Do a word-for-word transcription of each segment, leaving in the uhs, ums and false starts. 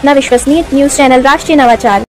अपना विश्वसनीय news channel राष्ट्रीय नवाचार।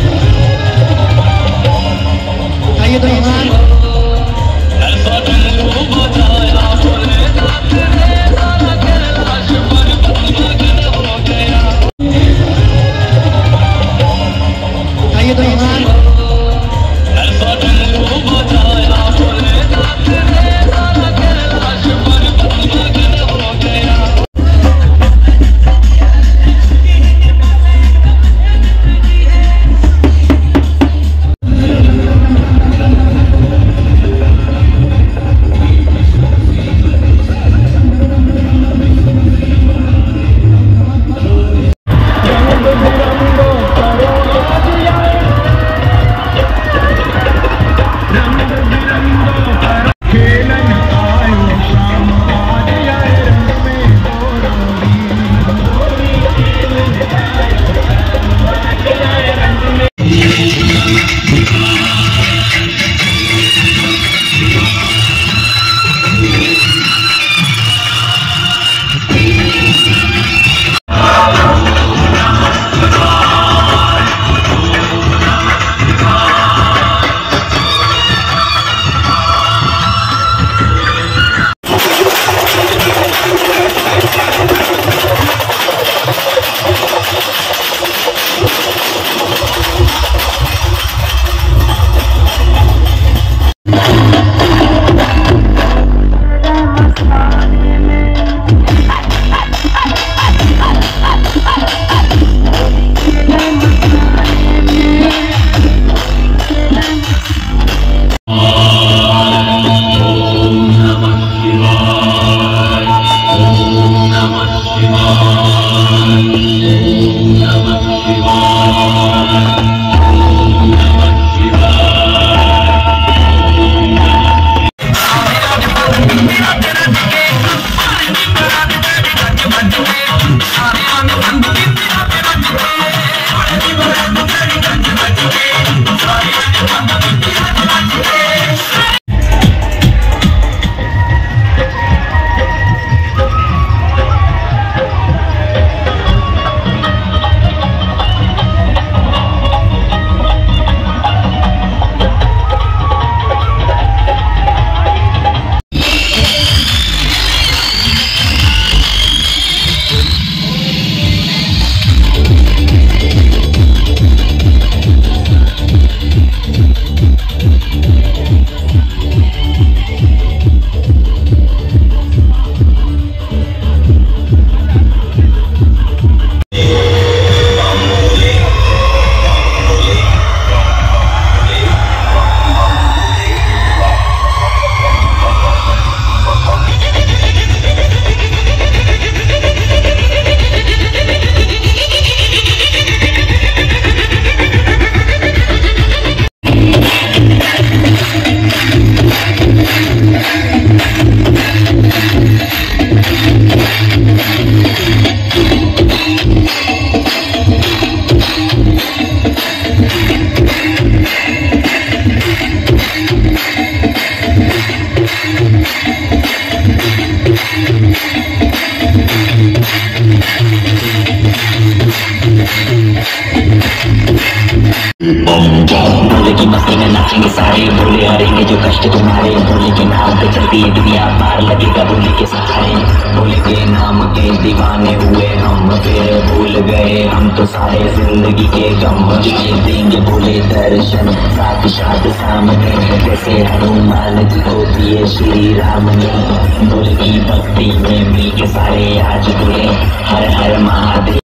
भोले की मस्ती में नाचेंगे सारे, भोले हरेंगे जो कष्ट तुम्हारे, भोले के नाम पे चलती है दुनिया, पार लगेगा भोले के सहारे। भोले के नाम के दीवाने हुए हम, फिर भूल गए हम तो सारे जिंदगी के गम। जिए देंगे भोले दर्शन साथ साथ सामने, जैसे हनुमान जी को दिए श्री राम ने। भोले की भक्ति में मिल के सारे आज जुड़े, हर हर महादेव।